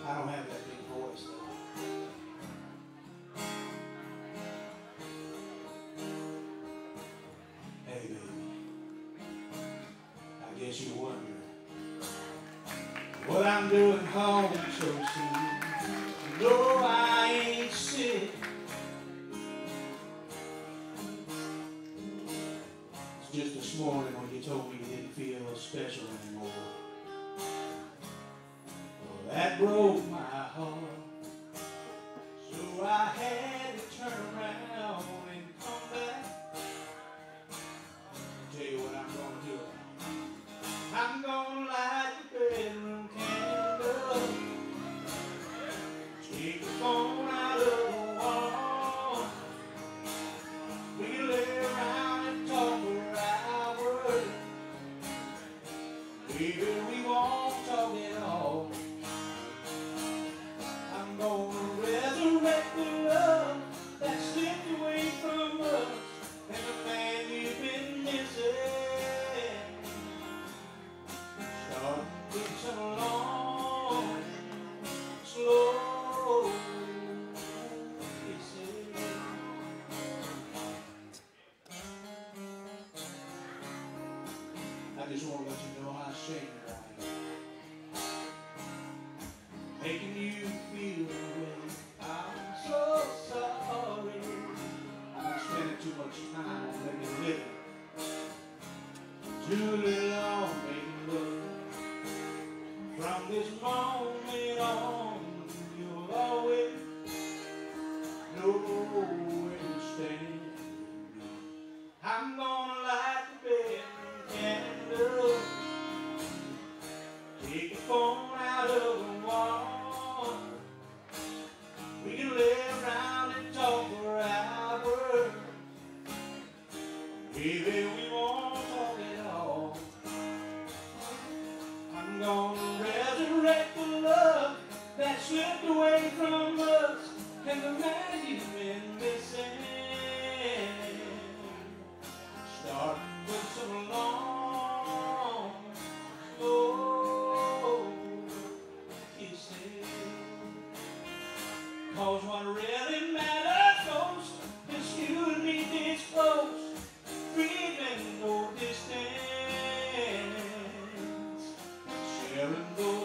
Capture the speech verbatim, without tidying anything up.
I don't have that big voice though. Hey baby, I guess you're wondering what I'm doing home so soon. No, I ain't sick. It's just this morning when you told me you didn't feel special anymore. Well, that broke my heart. So I had to turn around and come back. Tell you what I'm gonna do. I'm gonna light the bedroom candle, take the phone out of the wall. We can lay around and talk for hours. Baby, we won't talk at all. I'm gonna resurrect the love that slipped away from us and the man you've been missing. Start with some long, slow kisses. I just want to let you know how ashamed I am, making you feel the way. I'm so sorry. I'm spending too much time making a living, too little on making love. From this moment on, you'll always know where you stand. I'm gonna light the bedroom candle, take the phone out of the wall. We can lay around and talk for hours. Baby, we won't talk at all. I'm gonna resurrect the love that slipped away from us and the man you've been missing. Start with some long, slow kisses. Cause what really matters most is you and me this close, feeling no distance, sharing those